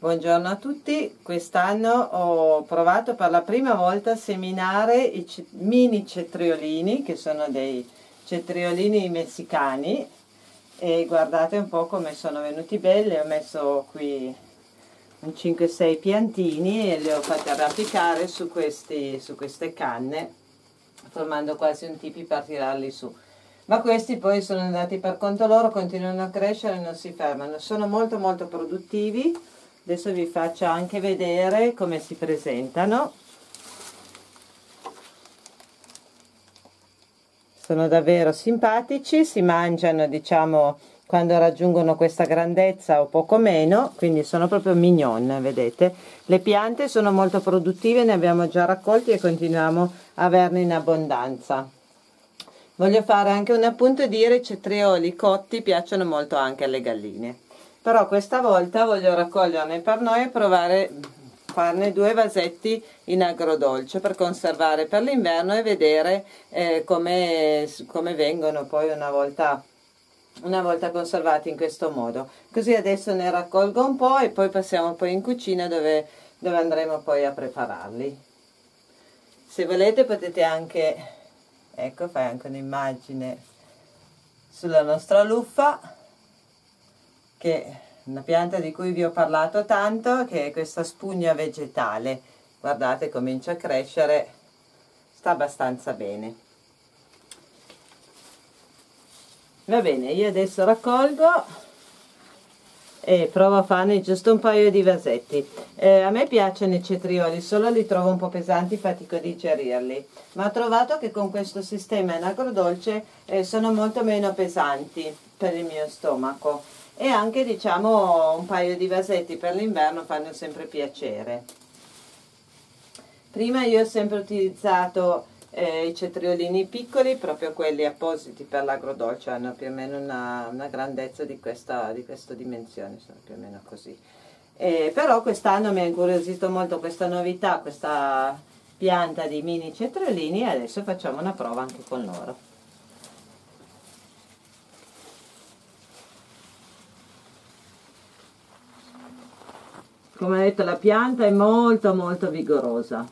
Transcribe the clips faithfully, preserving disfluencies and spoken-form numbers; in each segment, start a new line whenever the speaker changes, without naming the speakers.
Buongiorno a tutti. Quest'anno ho provato per la prima volta a seminare i mini cetriolini, che sono dei cetriolini messicani, e guardate un po' come sono venuti belli. Ho messo qui un cinque sei piantini e li ho fatti arrampicare su, questi, su queste canne, formando quasi un tipi per tirarli su. Ma questi poi sono andati per conto loro, continuano a crescere e non si fermano, sono molto molto produttivi. Adesso vi faccio anche vedere come si presentano. Sono davvero simpatici, si mangiano, diciamo, quando raggiungono questa grandezza o poco meno, quindi sono proprio mignon, vedete? Le piante sono molto produttive, ne abbiamo già raccolti e continuiamo a averne in abbondanza. Voglio fare anche un appunto e dire che i cetrioli cotti piacciono molto anche alle galline. Però questa volta voglio raccoglierne per noi e provare a farne due vasetti in agrodolce per conservare per l'inverno e vedere eh, come, come vengono poi una volta, una volta conservati in questo modo. Così adesso ne raccolgo un po' e poi passiamo poi in cucina dove, dove andremo poi a prepararli. Se volete potete anche, ecco, fai anche un'immagine sulla nostra luffa, che è una pianta di cui vi ho parlato tanto, che è questa spugna vegetale. Guardate, comincia a crescere, sta abbastanza bene. Va bene, io adesso raccolgo e provo a farne giusto un paio di vasetti. Eh, a me piacciono i cetrioli, solo li trovo un po' pesanti, fatico a digerirli, ma ho trovato che con questo sistema in agrodolce eh, sono molto meno pesanti per il mio stomaco. E anche, diciamo, un paio di vasetti per l'inverno fanno sempre piacere. Prima io ho sempre utilizzato eh, i cetriolini piccoli, proprio quelli appositi per l'agrodolce, hanno più o meno una, una grandezza di questa, di questa dimensione, sono più o meno così. E, però quest'anno mi ha incuriosito molto questa novità, questa pianta di mini cetriolini, e adesso facciamo una prova anche con loro. Come detto, la pianta è molto molto vigorosa.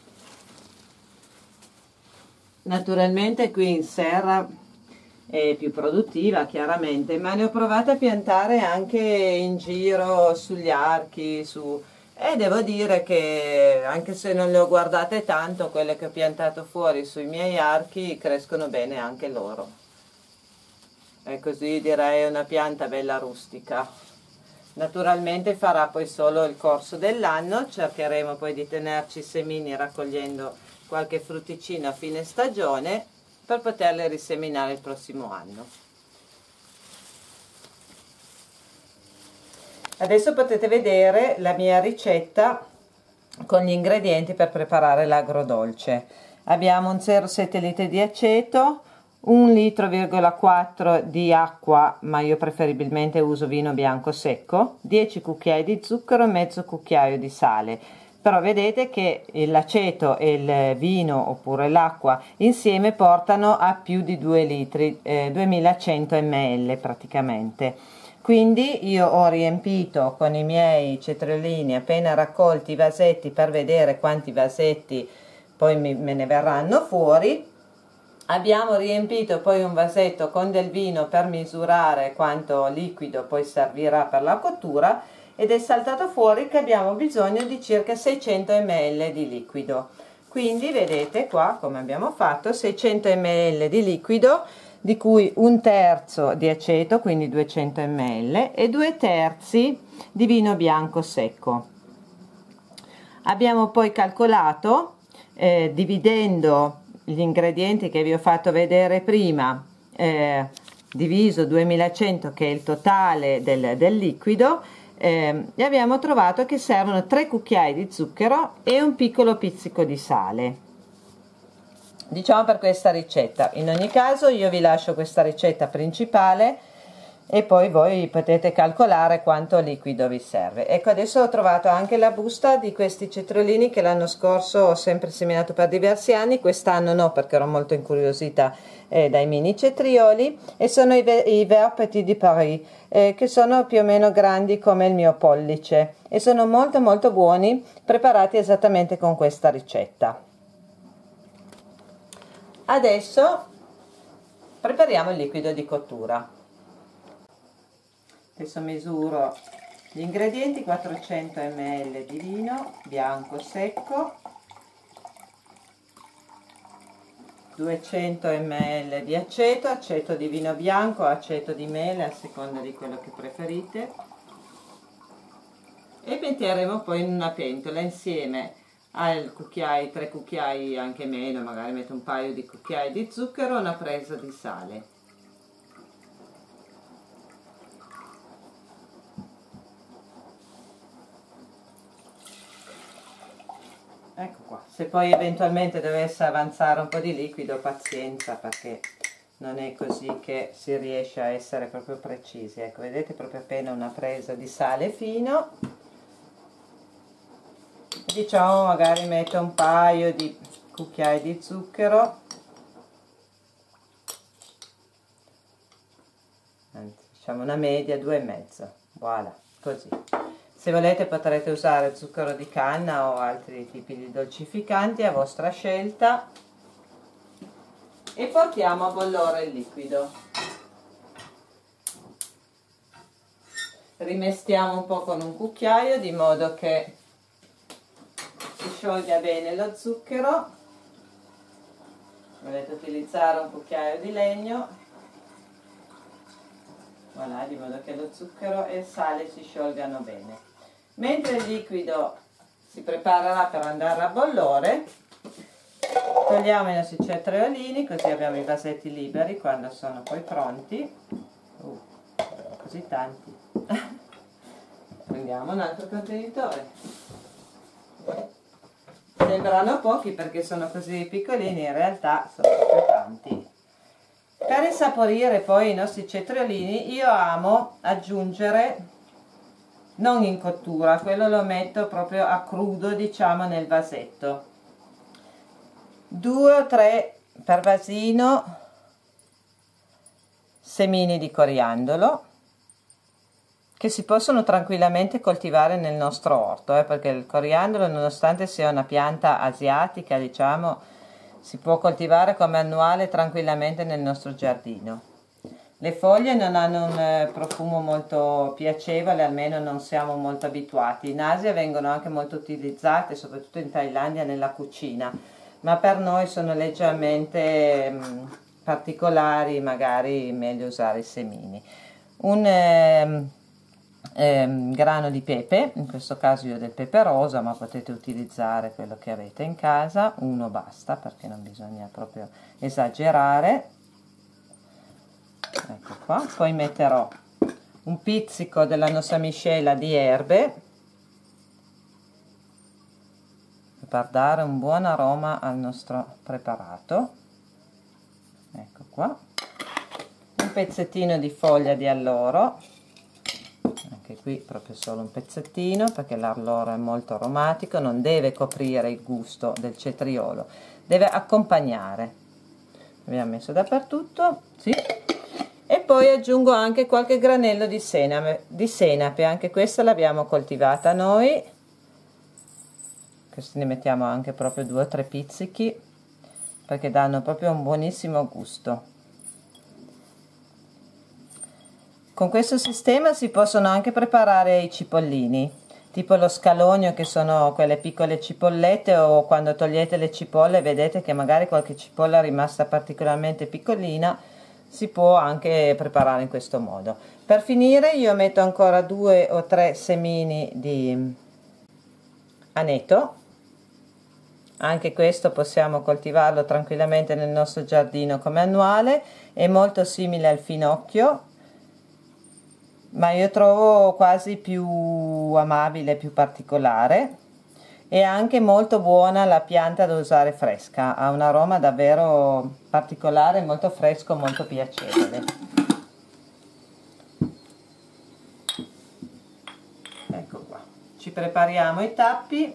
Naturalmente qui in serra è più produttiva, chiaramente, ma ne ho provate a piantare anche in giro sugli archi, su... e devo dire che anche se non le ho guardate tanto, quelle che ho piantato fuori sui miei archi crescono bene anche loro. E così direi una pianta bella rustica. Naturalmente farà poi solo il corso dell'anno, cercheremo poi di tenerci i semini raccogliendo qualche frutticino a fine stagione per poterle riseminare il prossimo anno. Adesso potete vedere la mia ricetta con gli ingredienti per preparare l'agrodolce. Abbiamo un zero virgola sette litri di aceto, un litro virgola quattro di acqua, ma io preferibilmente uso vino bianco secco, dieci cucchiai di zucchero, mezzo cucchiaio di sale. Però vedete che l'aceto e il vino oppure l'acqua insieme portano a più di due litri, eh, duemilacento millilitri praticamente. Quindi io ho riempito con i miei cetriolini appena raccolti i vasetti per vedere quanti vasetti poi mi, me ne verranno fuori. Abbiamo riempito poi un vasetto con del vino per misurare quanto liquido poi servirà per la cottura, ed è saltato fuori che abbiamo bisogno di circa seicento millilitri di liquido. Quindi vedete qua come abbiamo fatto: seicento millilitri di liquido, di cui un terzo di aceto, quindi duecento millilitri, e due terzi di vino bianco secco. Abbiamo poi calcolato, eh, dividendo gli ingredienti che vi ho fatto vedere prima, eh, diviso duemilacento, che è il totale del, del liquido, eh, e abbiamo trovato che servono tre cucchiai di zucchero e un piccolo pizzico di sale, diciamo, per questa ricetta. In ogni caso io vi lascio questa ricetta principale e poi voi potete calcolare quanto liquido vi serve. Ecco, adesso ho trovato anche la busta di questi cetriolini che l'anno scorso ho sempre seminato per diversi anni, quest'anno no perché ero molto incuriosita eh, dai mini cetrioli, e sono i, i Vert Petit de Paris, eh, che sono più o meno grandi come il mio pollice e sono molto molto buoni, preparati esattamente con questa ricetta. Adesso prepariamo il liquido di cottura. Adesso misuro gli ingredienti: quattrocento millilitri di vino bianco secco, duecento millilitri di aceto, aceto di vino bianco o aceto di mele a seconda di quello che preferite, e metteremo poi in una pentola insieme al cucchiaio, tre cucchiai, anche meno, magari metto un paio di cucchiai di zucchero, una presa di sale. Ecco qua, se poi eventualmente dovesse avanzare un po' di liquido, pazienza, perché non è così che si riesce a essere proprio precisi. Ecco, vedete, proprio appena una presa di sale fino, diciamo magari metto un paio di cucchiai di zucchero, anzi diciamo una media, due e mezzo, voilà, così. Se volete potrete usare zucchero di canna o altri tipi di dolcificanti a vostra scelta, e portiamo a bollore il liquido. Rimestiamo un po' con un cucchiaio di modo che si sciolga bene lo zucchero. Volete utilizzare un cucchiaio di legno, voilà, di modo che lo zucchero e il sale si sciolgano bene. Mentre il liquido si preparerà per andare a bollore, togliamo i nostri cetriolini, così abbiamo i vasetti liberi quando sono poi pronti. Uh, così tanti. Prendiamo un altro contenitore. Sembrano pochi perché sono così piccolini, in realtà sono proprio tanti. Per insaporire poi i nostri cetriolini io amo aggiungere, non in cottura, quello lo metto proprio a crudo, diciamo, nel vasetto, due o tre per vasino semini di coriandolo che si possono tranquillamente coltivare nel nostro orto, eh, perché il coriandolo, nonostante sia una pianta asiatica, diciamo, si può coltivare come annuale tranquillamente nel nostro giardino. Le foglie non hanno un eh, profumo molto piacevole, almeno non siamo molto abituati. In Asia vengono anche molto utilizzate, soprattutto in Thailandia, nella cucina, ma per noi sono leggermente mh, particolari, magari meglio usare i semini. Un eh, eh, grano di pepe, in questo caso io ho del pepe rosa, ma potete utilizzare quello che avete in casa, uno basta perché non bisogna proprio esagerare. Ecco qua, poi metterò un pizzico della nostra miscela di erbe per dare un buon aroma al nostro preparato. Ecco qua, un pezzettino di foglia di alloro, anche qui proprio solo un pezzettino perché l'alloro è molto aromatico, non deve coprire il gusto del cetriolo, deve accompagnare. Abbiamo messo dappertutto, sì. E poi aggiungo anche qualche granello di senape, di senape, anche questa l'abbiamo coltivata noi. Questi ne mettiamo anche proprio due o tre pizzichi perché danno proprio un buonissimo gusto. Con questo sistema si possono anche preparare i cipollini, tipo lo scalogno, che sono quelle piccole cipollette, o quando togliete le cipolle vedete che magari qualche cipolla è rimasta particolarmente piccolina, si può anche preparare in questo modo. Per finire io metto ancora due o tre semini di aneto, anche questo possiamo coltivarlo tranquillamente nel nostro giardino come annuale, è molto simile al finocchio, ma io trovo quasi più amabile, più particolare, e anche molto buona la pianta da usare fresca, ha un aroma davvero particolare, molto fresco, molto piacevole. ci prepariamo i tappi,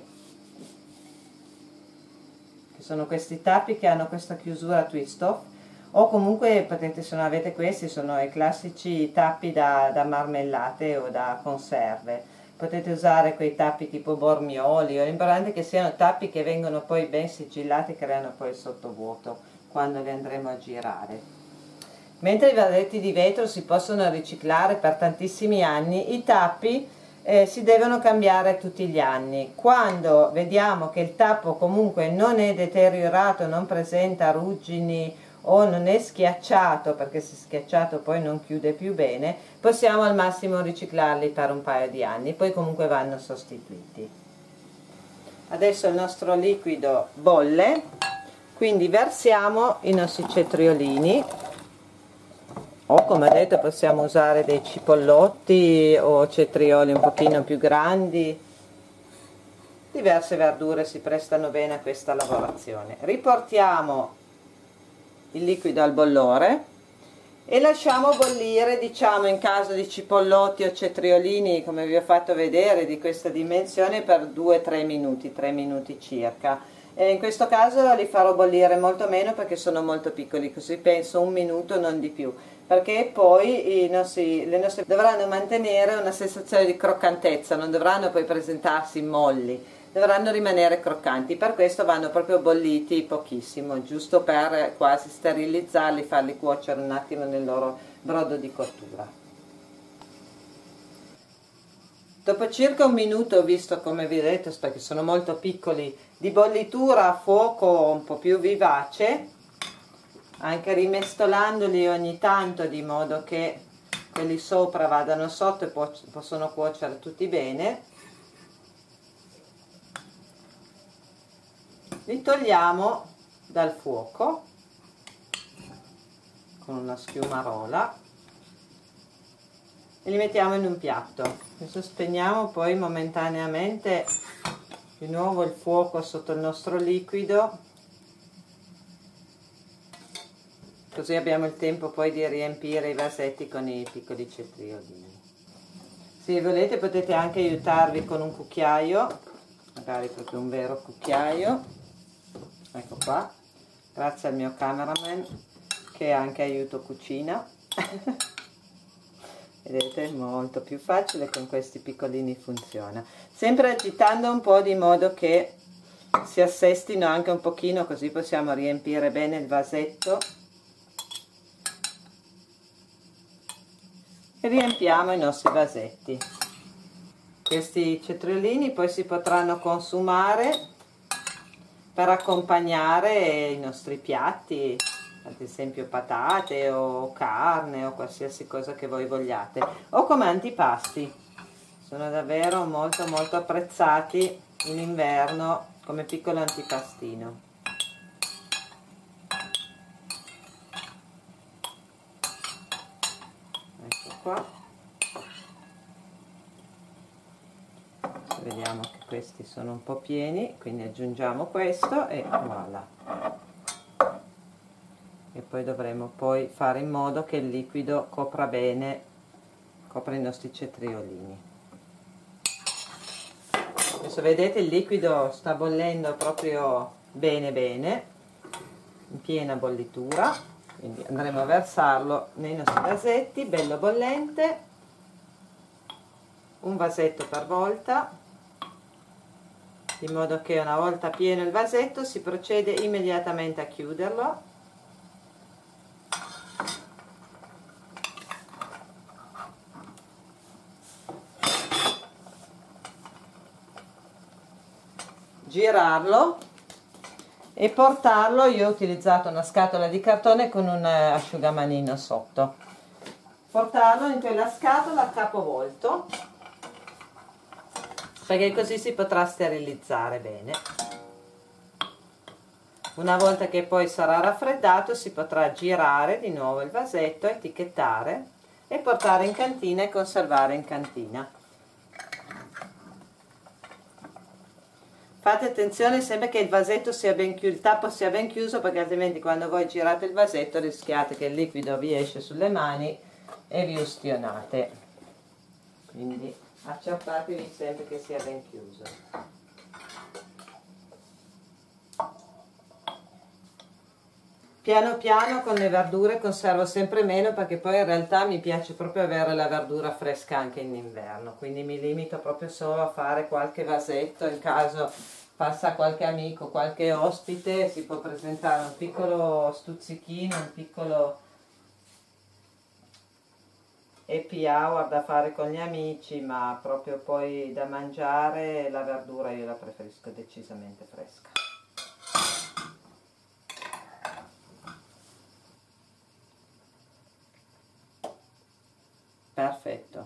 che sono questi tappi che hanno questa chiusura twist off, o comunque potete, se non avete questi, sono i classici tappi da, da marmellate o da conserve. Potete usare quei tappi tipo bormioli, o l'importante è che siano tappi che vengono poi ben sigillati, creano poi il sottovuoto quando li andremo a girare. Mentre i vasetti di vetro si possono riciclare per tantissimi anni, i tappi eh, si devono cambiare tutti gli anni. Quando vediamo che il tappo comunque non è deteriorato, non presenta ruggini o non è schiacciato, perché se schiacciato poi non chiude più bene, possiamo al massimo riciclarli per un paio di anni, poi comunque vanno sostituiti. Adesso il nostro liquido bolle, quindi versiamo i nostri cetriolini, o come ho detto possiamo usare dei cipollotti o cetrioli un pochino più grandi. Diverse verdure si prestano bene a questa lavorazione. Riportiamo il liquido al bollore e lasciamo bollire, diciamo in caso di cipollotti o cetriolini come vi ho fatto vedere di questa dimensione, per due tre minuti, tre minuti circa. E in questo caso li farò bollire molto meno perché sono molto piccoli, così penso un minuto, non di più, perché poi i nostri, le nostre dovranno mantenere una sensazione di croccantezza, non dovranno poi presentarsi molli, dovranno rimanere croccanti. Per questo vanno proprio bolliti pochissimo, giusto per quasi sterilizzarli, farli cuocere un attimo nel loro brodo di cottura. Dopo circa un minuto, visto come vi ho detto, perché sono molto piccoli, di bollitura a fuoco un po' più vivace, anche rimestolandoli ogni tanto di modo che quelli sopra vadano sotto e possono cuocere tutti bene, li togliamo dal fuoco con una schiumarola e li mettiamo in un piatto. Adesso spegniamo poi momentaneamente di nuovo il fuoco sotto il nostro liquido, così abbiamo il tempo poi di riempire i vasetti con i piccoli cetriolini. Se volete potete anche aiutarvi con un cucchiaio, magari proprio un vero cucchiaio. Ecco qua, grazie al mio cameraman che anche aiuto cucina. Vedete, molto più facile, con questi piccolini funziona, sempre agitando un po' di modo che si assestino anche un pochino, così possiamo riempire bene il vasetto e riempiamo i nostri vasetti. Questi cetriolini poi si potranno consumare per accompagnare i nostri piatti, ad esempio patate o carne o qualsiasi cosa che voi vogliate, o come antipasti. Sono davvero molto molto apprezzati in inverno come piccolo antipastino. Ecco qua. Vediamo che questi sono un po' pieni, quindi aggiungiamo questo e voilà. E poi dovremo poi fare in modo che il liquido copra bene, copra i nostri cetriolini. Adesso vedete il liquido sta bollendo proprio bene bene, in piena bollitura, quindi andremo a versarlo nei nostri vasetti, bello bollente, un vasetto per volta, in modo che una volta pieno il vasetto si procede immediatamente a chiuderlo. Girarlo e portarlo, io ho utilizzato una scatola di cartone con un asciugamanino sotto, portarlo in quella scatola a capovolto, perché così si potrà sterilizzare bene. Una volta che poi sarà raffreddato si potrà girare di nuovo il vasetto, etichettare e portare in cantina e conservare in cantina. Fate attenzione sempre che il vasetto sia ben chiuso, il tappo sia ben chiuso, perché altrimenti quando voi girate il vasetto rischiate che il liquido vi esce sulle mani e vi ustionate. Quindi accertatevi sempre che sia ben chiuso. Piano piano con le verdure conservo sempre meno, perché poi in realtà mi piace proprio avere la verdura fresca anche in inverno, quindi mi limito proprio solo a fare qualche vasetto in caso passa qualche amico, qualche ospite, si può presentare un piccolo stuzzichino, un piccolo happy hour da fare con gli amici, ma proprio poi da mangiare la verdura io la preferisco decisamente fresca. Perfetto,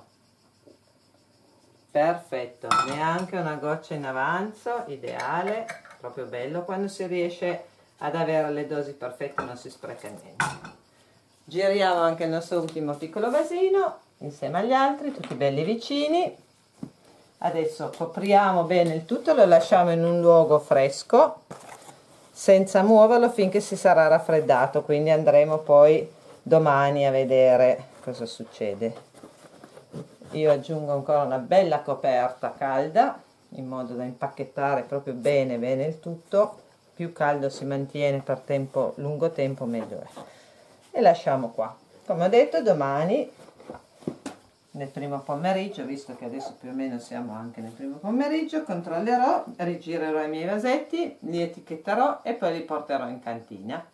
perfetto, neanche una goccia in avanzo, ideale, proprio bello quando si riesce ad avere le dosi perfette, non si spreca niente. Giriamo anche il nostro ultimo piccolo vasino insieme agli altri, tutti belli vicini. Adesso copriamo bene il tutto, lo lasciamo in un luogo fresco senza muoverlo finché si sarà raffreddato, quindi andremo poi domani a vedere cosa succede. Io aggiungo ancora una bella coperta calda in modo da impacchettare proprio bene bene il tutto. Più caldo si mantiene per tempo, lungo tempo, meglio è. E lasciamo qua. Come ho detto, domani nel primo pomeriggio, visto che adesso più o meno siamo anche nel primo pomeriggio, controllerò, rigirerò i miei vasetti, li etichetterò e poi li porterò in cantina.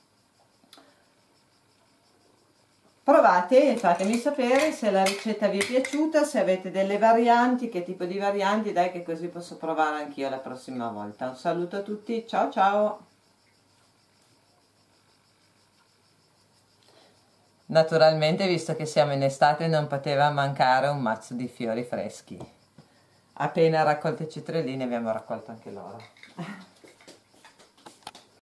Provate e fatemi sapere se la ricetta vi è piaciuta, se avete delle varianti, che tipo di varianti, dai, che così posso provare anch'io la prossima volta. Un saluto a tutti, ciao ciao! Naturalmente, visto che siamo in estate, non poteva mancare un mazzo di fiori freschi. Appena raccolte i citrellini abbiamo raccolto anche loro.